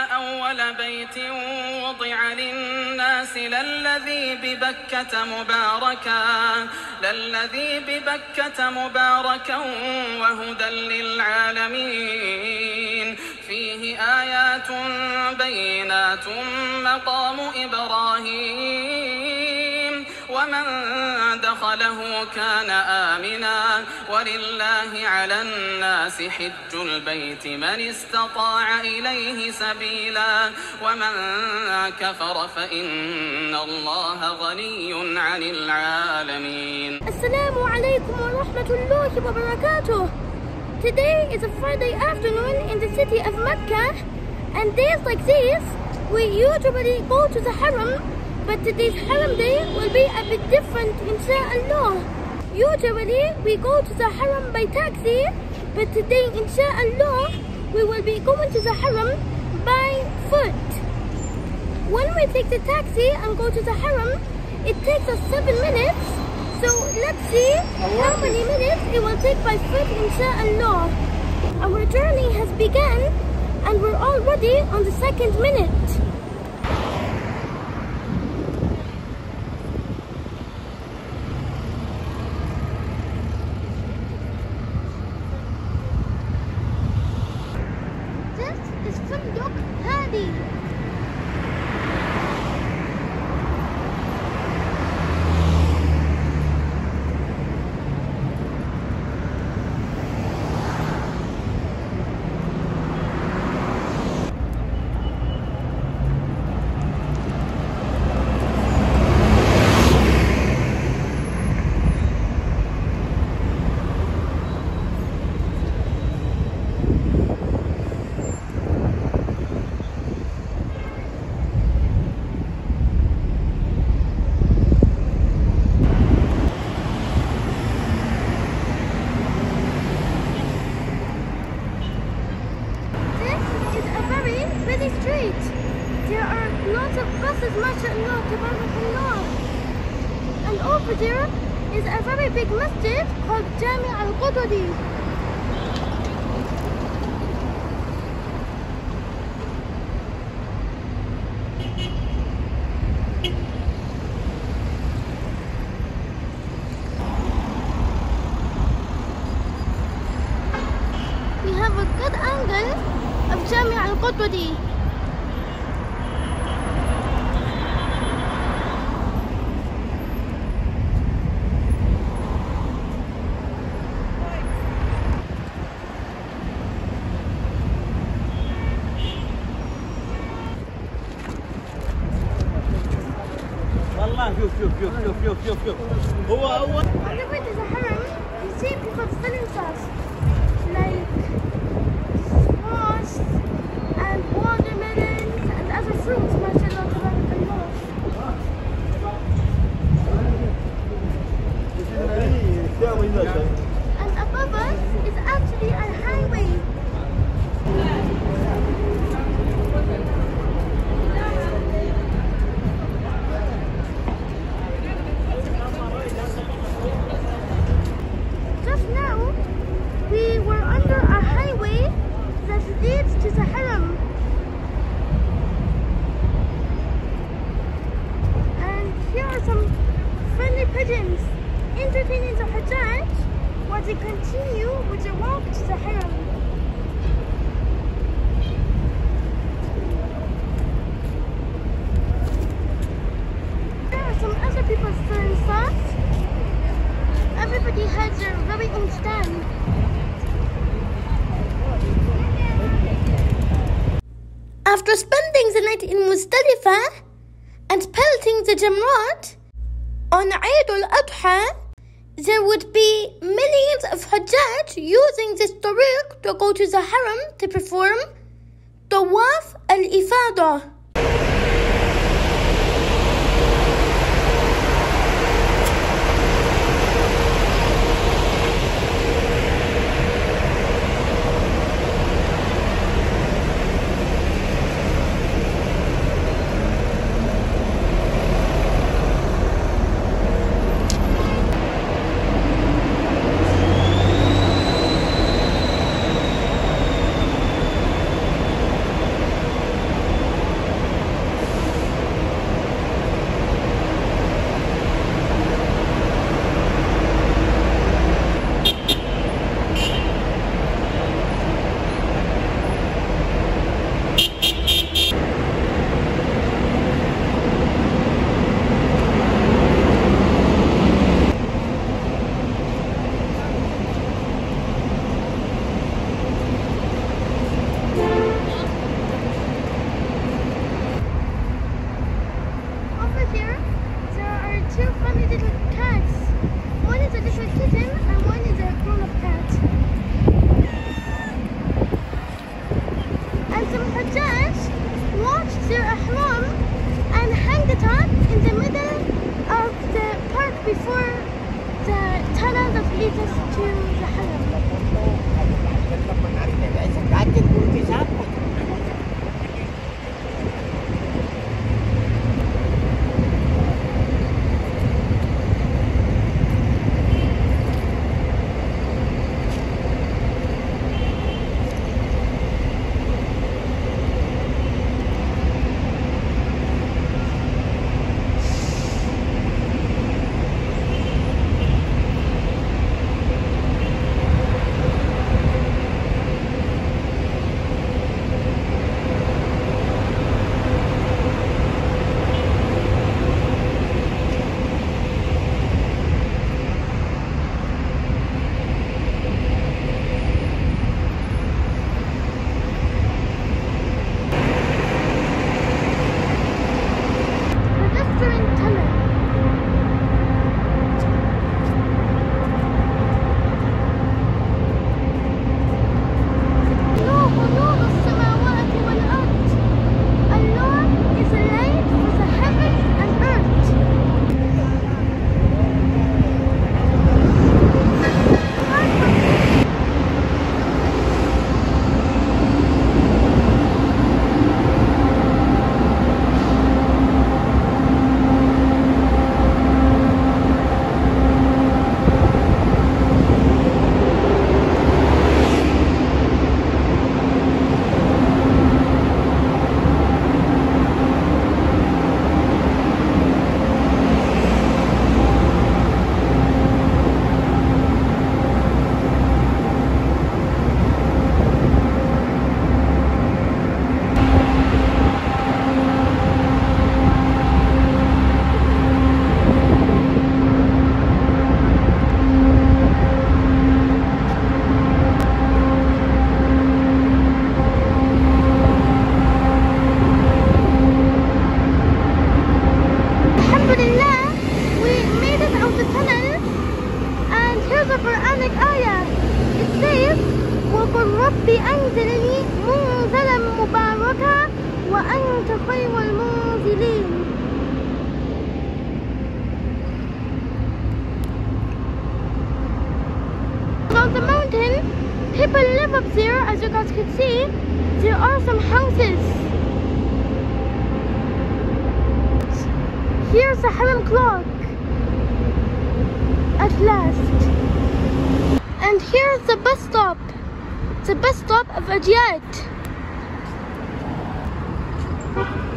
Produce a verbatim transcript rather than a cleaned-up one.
أول بيت وضع للناس للذي ببكة مباركا للذي ببكة مباركا وهدى للعالمين فيه آيات بينات مقام إبراهيم ومن دخله كان آمنا ولله على الناس حج البيت من استطاع إليه سبيلا ومن كفر فإن الله غني عن العالمين. السلام عليكم ورحمة الله وبركاته. Today is a Friday afternoon in the city of Mecca, and days like this we usually go to the Haram, but today's Haram day will be a bit different, inshallah. Usually we go to the Haram by taxi, but today, inshallah, we will be going to the Haram by foot. When we take the taxi and go to the Haram, it takes us seven minutes. So let's see how many minutes it will take by foot, inshallah. Our journey has begun and we're already on the second minute. This is Funduk Hadi. Street. There are lots of buses, mashallah, tabarakallah. And over there is a very big masjid called Jami al-Qudwadi. We have a good angle of Jami al-Qudwadi. شوف شوف شوف شوف شوف شوف شوف هو أول. On the way to the Haram, you see people selling stuff like squash and watermelons and other fruits, mashallah, tabarakallah. And above us is actually a highway. We were under a highway that leads to the Haram. And here are some friendly pigeons entertaining the Hajjaj while they continue with their walk to the Haram. There are some other people selling stuff. Everybody has their very own stand. After spending the night in Muzdalifah and pelting the Jamrat, on Eid al-Adha, there would be millions of Hajjaj using this tariq to go to the Haram to perform Tawaf al-Ifadah. some Hajjaj watched their ihram and hang it up in the middle of the park before the tunnel that leads us to the Haram. ربي أنزلني منزلا مباركا وأنت خير المنزلين. On the mountain, people live up there, as you guys can see. There are some houses. Here's the Haram clock. At last. And here's the bus stop. The bus stop of Ajiyat.